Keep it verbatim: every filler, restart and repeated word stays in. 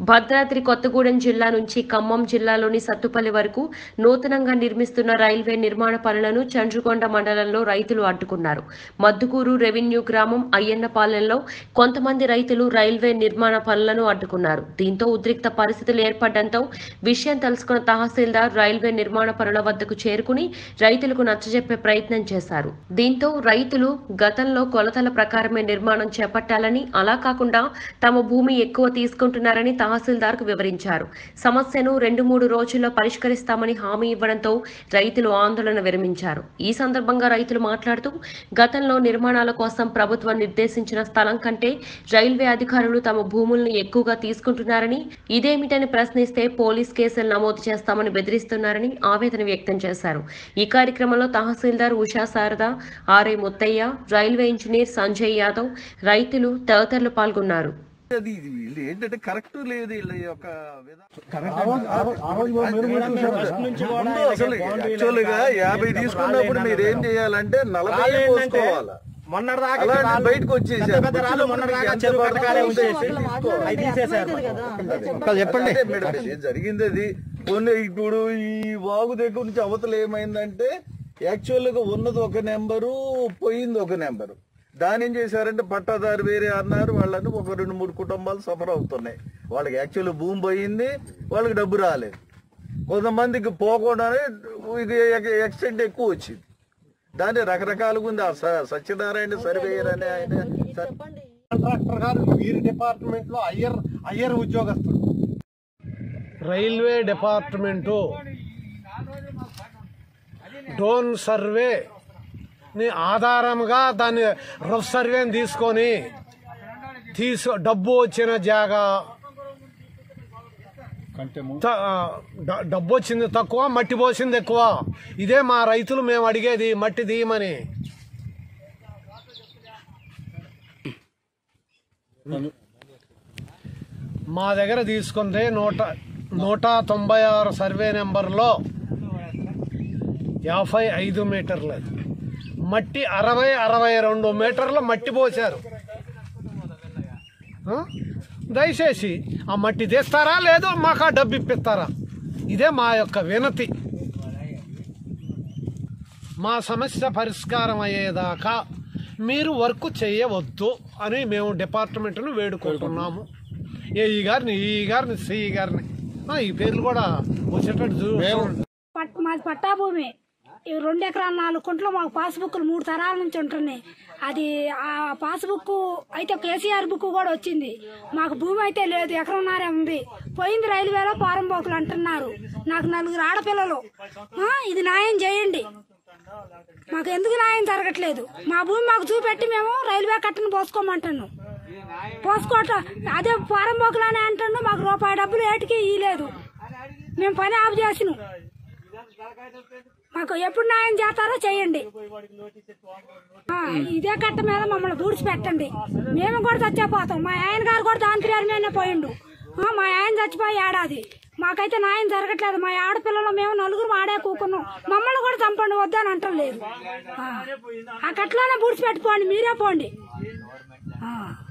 భద్రాద్రి కొత్తగూడెం జిల్లా నుంచి ఖమ్మం జిల్లాలోని సత్తుపల్లి వరకు నూతనంగా నిర్మిస్తున్న రైల్వే నిర్మాణ పనులను చండ్రుకొండ మండలంలో రైతులు అడ్డుకున్నారు. మద్దుకూరు రెవెన్యూ గ్రామం అయ్యన్నపాలెంలో కొంతమంది రైతులు రైల్వే నిర్మాణ పనులను అడ్డుకున్నారు. దీంతో ఉద్రిక్త పరిస్థితులు ఏర్పడడంతో విషయం తెలుసుకున్న తహసీల్దార్ రైల్వే నిర్మాణ పనుల వద్దకు చేరుకుని రైతులకు నచ్చజెప్పే ప్రయత్నం చేశారు. దీంతో రైతులు గతంలో కొలతల ప్రకారమే నిర్మాణం చేపట్టాలని, అలా కాకుండా తమ భూమి ఎక్కువ తీసుకుంటున్నారని తహసీల్దార్ కు వివరించారు. సమస్యను రెండు మూడు రోజుల్లో పరిష్కరిస్తామని హామీ ఇవ్వడంతో రైతులు ఆందోళన విరమించారు. ఈ సందర్భంగా రైతులు మాట్లాడుతూ, గతంలో నిర్మాణాల కోసం ప్రభుత్వం నిర్దేశించిన స్థలం కంటే రైల్వే అధికారులు తమ భూములను ఎక్కువగా తీసుకుంటున్నారని, ఇదేమిటని ప్రశ్నిస్తే పోలీస్ కేసులు నమోదు చేస్తామని బెదిరిస్తున్నారని ఆవేదన వ్యక్తం చేశారు. ఈ కార్యక్రమంలో tahsildar Usha Sharada, RI Muthaiah, railway engineer Sanjay Yadav, రైతులు తదితరులు పాల్గొన్నారు. ఏంటంటే కరెక్ట్ లేదు అసలు యాక్చువల్ గా యాభై తీసుకున్నప్పుడు మీరు ఏం చేయాలంటే నలభై పోసుకోవాలి. బయటకు వచ్చేసి చెప్పండి ఏం జరిగింది అది. ఇప్పుడు ఈ వాగు దగ్గర నుంచి అవతల ఏమైందంటే యాక్చువల్ గా ఉన్నది ఒక నెంబరు, పోయింది ఒక నెంబరు. దాని ఏం చేశారంటే పట్టాదారు వేరే అన్నారు. వాళ్ళని ఒక రెండు మూడు కుటుంబాలు సఫర్ అవుతున్నాయి. వాళ్ళకి యాక్చువల్ భూమి పోయింది, వాళ్ళకి డబ్బు రాలేదు. కొంతమందికి పోకుండానే ఎక్స్టెంట్ ఎక్కువ వచ్చింది. దాన్ని రకరకాలుగా ఉంది. ఆ సత్యనారాయణ సర్వేయర్ అనే ఆయన కాంట్రాక్టర్ గారు వీరి డిపార్ట్మెంట్ లో అయ్యర్ అయ్యర్ ఉద్యోగస్తులు. రైల్వే డిపార్ట్మెంటు డోన్ సర్వే ఆధారంగా దాన్ని రఫ్ సర్వేని తీసుకొని తీసు డబ్బు వచ్చిన జాగా డబ్బు వచ్చింది తక్కువ, మట్టి పోసింది ఎక్కువ. ఇదే మా రైతులు మేము అడిగేది, మట్టి తీయమని. మా దగ్గర తీసుకుంటే నూట నూట తొంభై ఆరు సర్వే నెంబర్లో యాభై ఐదు మీటర్లు మట్టి, అరవై అరవై రెండు మీటర్ల మట్టి పోశారు. దయచేసి ఆ మట్టి తీస్తారా లేదో మాకు ఆ డబ్బు ఇప్పిస్తారా? ఇదే మా యొక్క వినతి. మా సమస్య పరిష్కారం అయ్యేదాకా మీరు వర్క్ చేయవద్దు అని మేము డిపార్ట్మెంట్ను వేడుకుంటున్నాము. ఏఈ గారిని, ఈఈ గారిని, సిఈ గారిని, ఈ పేర్లు కూడా వచ్చేటట్టు. మాది పట్టా భూమి, రెండు ఎకరాల నాలుగు కుంటలు మాకు పాస్బుక్లు మూడు తరాల నుంచి ఉంటున్నాయి. అది ఆ పాస్బుక్ అయితే కేసీఆర్ బుక్ కూడా వచ్చింది. మాకు భూమి అయితే లేదు, ఎకరంన్నరే ఉంది. పోయింది రైల్వేలో పారంబోకులు అంటున్నారు. నాకు నలుగురు ఆడపిల్లలు. ఇది న్యాయం చేయండి. మాకు ఎందుకు న్యాయం జరగట్లేదు? మా భూమి మాకు చూపెట్టి మేము రైల్వే కట్టను పోసుకోమంటున్నాం. పోసుకోవటం అదే పారంబోకులనే అంటున్నాం. మాకు రూపాయి డబ్బులు ఏటికి ఇయ్యలేదు. మేము పని ఆపు చేసినాం. మాకు ఎప్పుడు న్యాయం చేస్తారో చేయండి. ఇదే కట్ట మీద మమ్మల్ని దూడిచి పెట్టండి. మేము కూడా చచ్చిపోతాం. మా ఆయన గారు కూడా దాని పేరు మీదనే పోయిండు. మా ఆయన చచ్చిపోయి ఏడాది. మాకైతే న్యాయం జరగట్లేదు. మా ఆడపిల్లలు మేము నలుగురు ఆడే కూకున్నాం. మమ్మల్ని కూడా చంపండి వద్దని అంటలేదు. ఆ కట్టలోనే బూడిచి పెట్టిపోండి, మీరే పోండి.